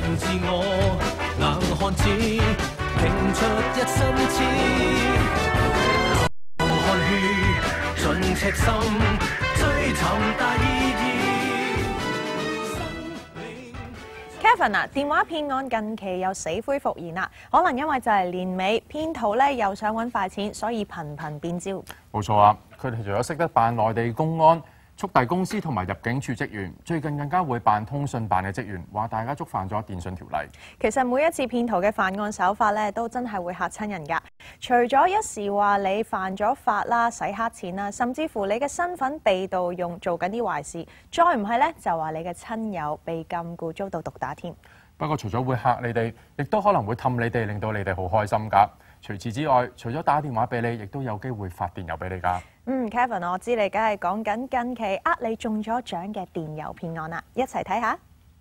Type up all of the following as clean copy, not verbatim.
自我，硬漢子拼出一身刺，流汗血盡赤心，追尋大意義。 Kevin 啊，電話騙案近期又死灰復燃啦，可能因為就係年尾，騙徒咧又想揾快錢，所以頻頻變招。 冇錯啊！佢哋除咗識得扮內地公安、速遞公司同埋入境處職員，最近更加會扮通訊辦嘅職員，話大家觸犯咗電訊條例。 其實每一次騙徒嘅犯案手法咧，都真係會嚇親人㗎。除咗一時話你犯咗法啦、洗黑錢啦，甚至乎你嘅身份被盜用，做緊啲壞事，再唔係咧就話你嘅親友被禁錮遭到毒打添。 不過除咗會嚇你哋，亦都可能會氹你哋，令到你哋好開心㗎。除此之外，除咗打電話俾你，亦都有機會發電郵俾你㗎。 Kevin， 我知你梗係講緊近期你中咗獎嘅電郵騙案啦，一齊睇下。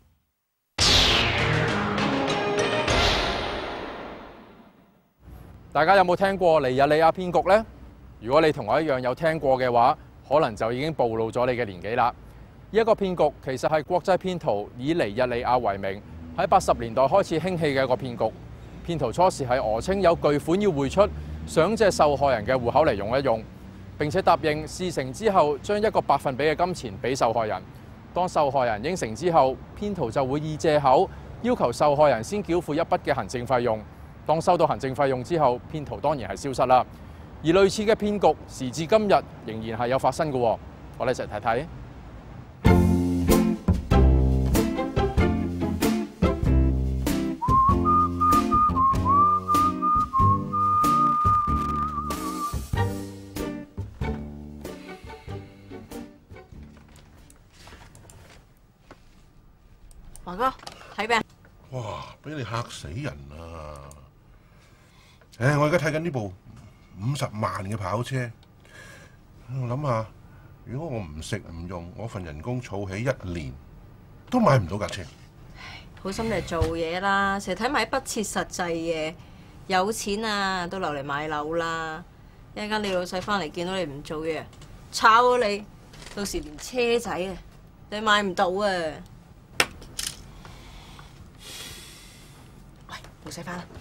大家有冇聽過尼日利亞騙局呢？如果你同我一樣有聽過嘅話，可能就已經暴露咗你嘅年紀啦。呢一個騙局其實係國際騙徒以尼日利亞為名，喺80年代開始興起嘅一個騙局。騙徒初時係訛稱有巨款要匯出，想借受害人嘅戶口嚟用一用，並且答應事成之後將一個百分比嘅金錢俾受害人。當受害人應承之後，騙徒就會以借口要求受害人先繳付一筆嘅行政費用。當收到行政費用之後，騙徒當然係消失啦。而類似嘅騙局時至今日仍然係有發生嘅。我哋一齊睇睇。 華哥，睇咩？ 哇！俾你嚇死人啊！我而家睇緊呢部50萬嘅跑車，我諗下，如果我唔食唔用，我份人工儲起1年都買唔到架車。 好心你做嘢啦，成日睇埋啲不切實際嘢，有錢啊都留嚟買樓啦。一陣間你老細翻嚟見到你唔做嘢，炒咗你，到時連車仔啊你買唔到啊！喂，老細翻啦。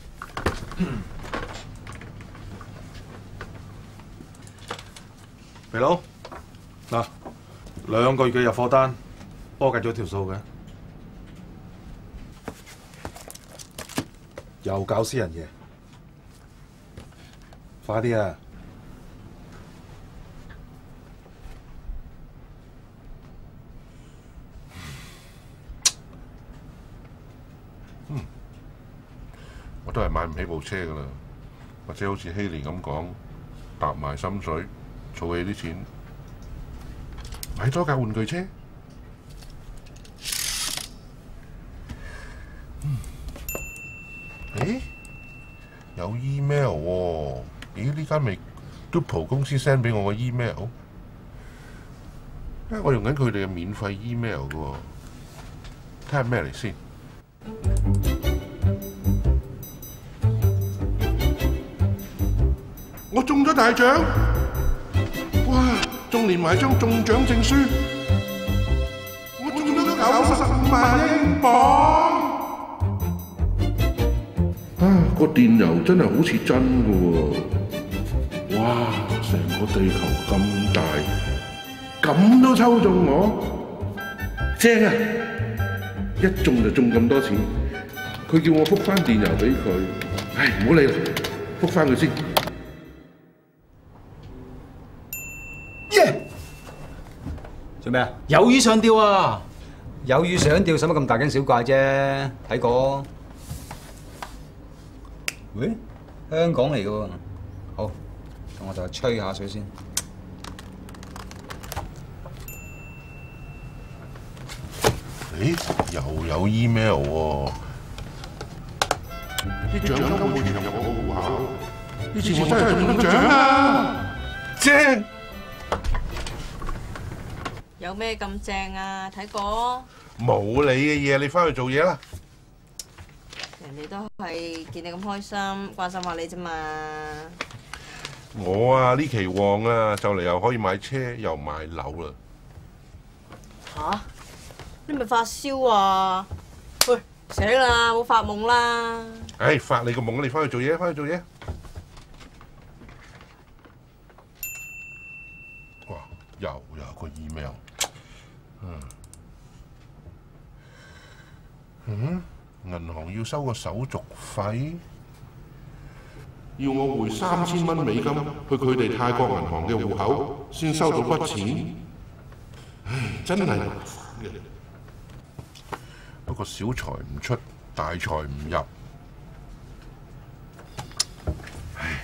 肥佬，嗱，2個月嘅入貨單，幫我計咗條數嘅，又搞私人嘢，快啲啊！ 我都係買唔起部車噶啦，或者好似希蓮咁講，搭埋心水，儲起啲錢，買多架玩具車。誒，有 email 喎？咦，呢間咪 Dupo 公司 send 俾我個 email？我用緊佢哋嘅免費 email 噶喎，睇下咩嚟先。我中咗大獎！哇，仲連埋張中獎證書，我中咗95萬英鎊！啊，個電郵真係好似真㗎喎！哇，成個地球咁大，咁都抽中我，正啊！一中就中咁多錢，佢叫我覆返電郵俾佢，唉，唔好理啦，覆返佢先。 做咩啊？有魚上釣啊！有魚上釣，使乜咁大驚小怪啫？睇過？喂，香港嚟嘅喎。好，咁我就吹下水先。 咦，又有 email 喎！啲獎金會填入我個戶口，呢次我真係中獎啦！正！ 有咩咁正啊？睇過？ 冇你嘅嘢，你翻去做嘢啦。 人哋都係見你咁開心，關心下你啫嘛。 我啊呢期旺啊，就嚟又可以買車又買樓啦。 吓？你咪發燒啊？喂， 醒啦，冇發夢啦。 唉，發你個夢，你翻去做嘢，翻去做嘢。哇，又有個 email。銀行要收個手續費，要我匯3000蚊美金去佢哋泰國銀行嘅戶口，先收到筆錢。唉，真係麻煩嘅。不過小財唔出，大財唔入。唉，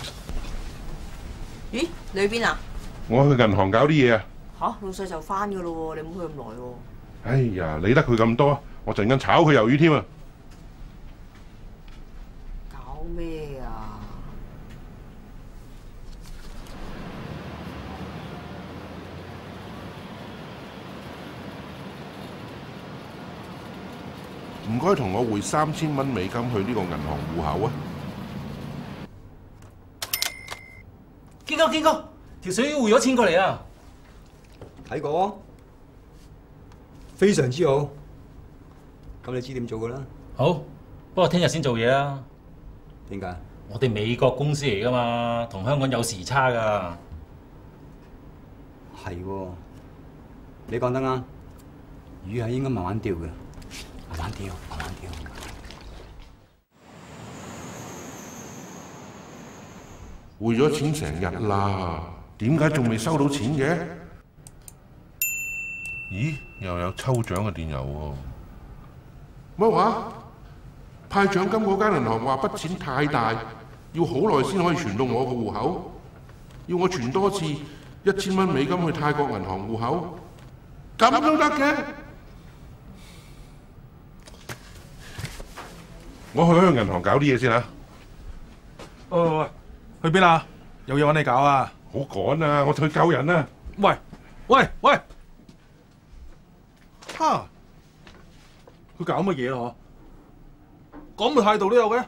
咦？你去邊啊？ 我去銀行搞啲嘢啊！ 嚇，老細就翻㗎咯喎，你唔好去咁耐喎。 哎呀，理得佢咁多，我陣間炒佢魷魚添啊！ 搞咩啊？ 唔該，同我匯3000蚊美金去呢個銀行戶口啊！ 堅哥，條水匯咗錢過嚟啊！ 睇過，非常之好。咁你知點做㗎啦？ 好，不過聽日先做嘢啊。 點解？ 我哋美國公司嚟㗎嘛，同香港有時差㗎。 係喎，你講得啱。魚係應該慢慢釣嘅，慢慢釣，慢慢釣。 匯咗錢成日啦，點解仲未收到錢嘅？咦，又有抽獎嘅電郵喎！乜話？派獎金嗰間銀行話筆錢太大，要好耐先可以傳到我個戶口，要我傳多次1000蚊美金去泰國銀行戶口，咁都得嘅？我去銀行搞啲嘢先嚇。 喂，去邊啊？有嘢揾你搞啊！ 好趕啊！我去救人啊！ 喂，哈！佢搞乜嘢啊？講嘅態度都有嘅。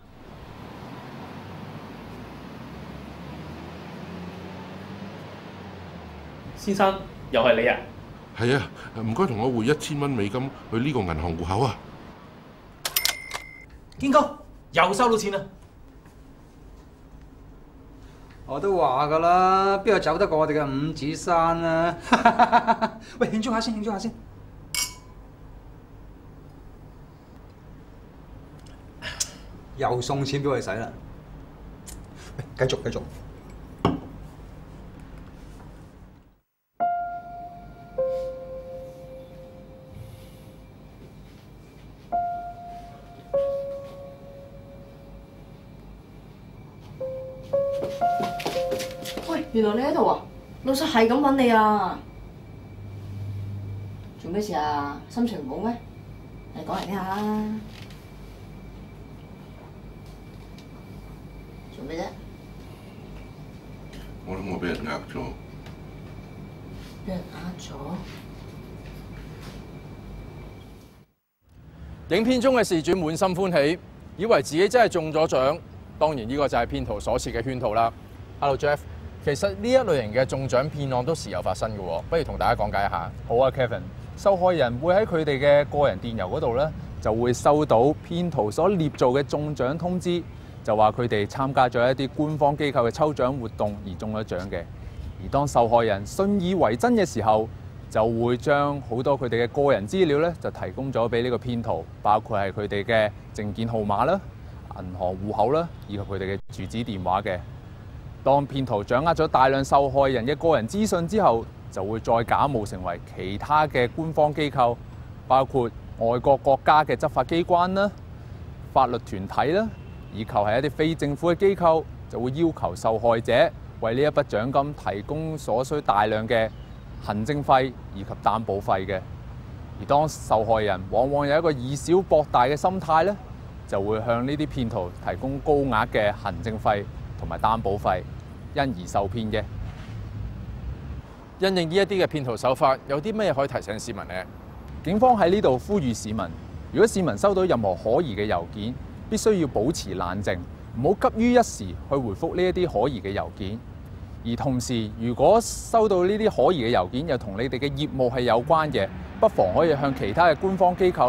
先生，又係你啊？ 係啊，唔該同我匯1000蚊美金去呢個銀行戶口啊！ 堅哥，又收到錢啦！ 我都話㗎啦，邊個走得過我哋嘅五指山啊？喂，慶祝下先，慶祝下先。又送錢俾我哋使啦！喂，繼續。 喂，原來你喺度啊！老細係咁揾你啊！做咩事啊？心情唔好咩？你講嚟聽下啦。做咩啫？ 我諗我俾人呃咗。 俾人呃咗？ 影片中嘅事主滿心歡喜，以為自己真係中咗獎。當然呢個就係騙徒所設嘅圈套啦。Hello Jeff， 其實呢一類型嘅中獎騙案都時有發生嘅喎，不如同大家講解一下。 好啊 ，Kevin， 受害人會喺佢哋嘅個人電郵嗰度咧，就會收到騙徒所捏造嘅中獎通知，就話佢哋參加咗一啲官方機構嘅抽獎活動而中咗獎嘅。而當受害人信以為真嘅時候，就會將好多佢哋嘅個人資料咧，就提供咗俾呢個騙徒，包括係佢哋嘅證件號碼啦、銀行戶口啦，以及佢哋嘅住址電話嘅。當騙徒掌握咗大量受害人嘅個人資訊之後，就會再假冒成為其他嘅官方機構，包括外國國家嘅執法機關啦、法律團體啦，以及係一啲非政府嘅機構，就會要求受害者為呢一筆獎金提供所需大量嘅行政費以及擔保費嘅。而當受害人往往有一個以小博大嘅心態咧，就會向呢啲騙徒提供高額嘅行政費同埋擔保費，因而受騙嘅。 因應呢一啲嘅騙徒手法，有啲咩可以提醒市民呢？ 警方喺呢度呼籲市民，如果市民收到任何可疑嘅郵件，必須要保持冷靜，唔好急於一時去回覆呢一啲可疑嘅郵件。而同時，如果收到呢啲可疑嘅郵件又同你哋嘅業務係有關嘅，不妨可以向其他嘅官方機構咧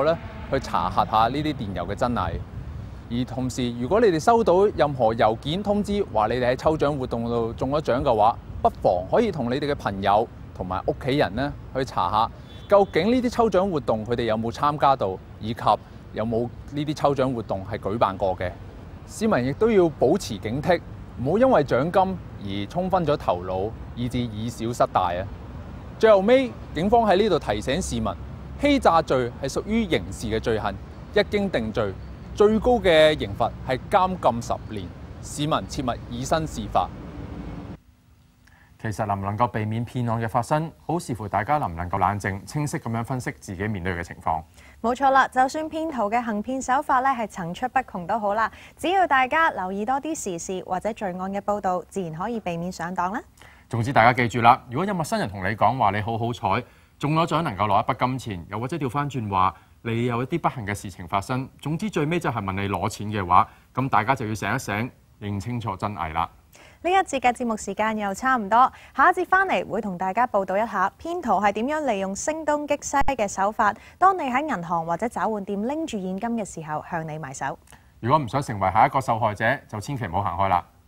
去查核下呢啲電郵嘅真偽。而同時，如果你哋收到任何郵件通知話你哋喺抽獎活動度中咗獎嘅話，不妨可以同你哋嘅朋友同埋屋企人咧去查下，究竟呢啲抽獎活動佢哋有冇參加到，以及有冇呢啲抽獎活動係舉辦過嘅。市民亦都要保持警惕，唔好因為獎金而沖昏咗頭腦，以致以小失大啊！最後尾，警方喺呢度提醒市民，欺詐罪係屬於刑事嘅罪行，一經定罪，最高嘅刑罰係監禁10年。市民切勿以身試法。 其實能唔能夠避免騙案嘅發生，好視乎大家能唔能夠冷靜、清晰咁樣分析自己面對嘅情況。 冇錯啦，就算騙徒嘅行騙手法咧係層出不窮都好啦，只要大家留意多啲時事或者罪案嘅報導，自然可以避免上當啦。 總之大家記住啦，如果有陌生人同你講話你好好彩，中咗獎能夠攞一筆金錢，又或者調翻轉話你有一啲不幸嘅事情發生，總之最尾就係問你攞錢嘅話，咁大家就要醒一醒，認清楚真偽啦。 呢一節嘅節目時間又差唔多，下一節翻嚟會同大家報道一下騙徒係點樣利用聲東擊西嘅手法，當你喺銀行或者找換店拎住現金嘅時候向你埋手。 如果唔想成為下一個受害者，就千祈唔好行開啦。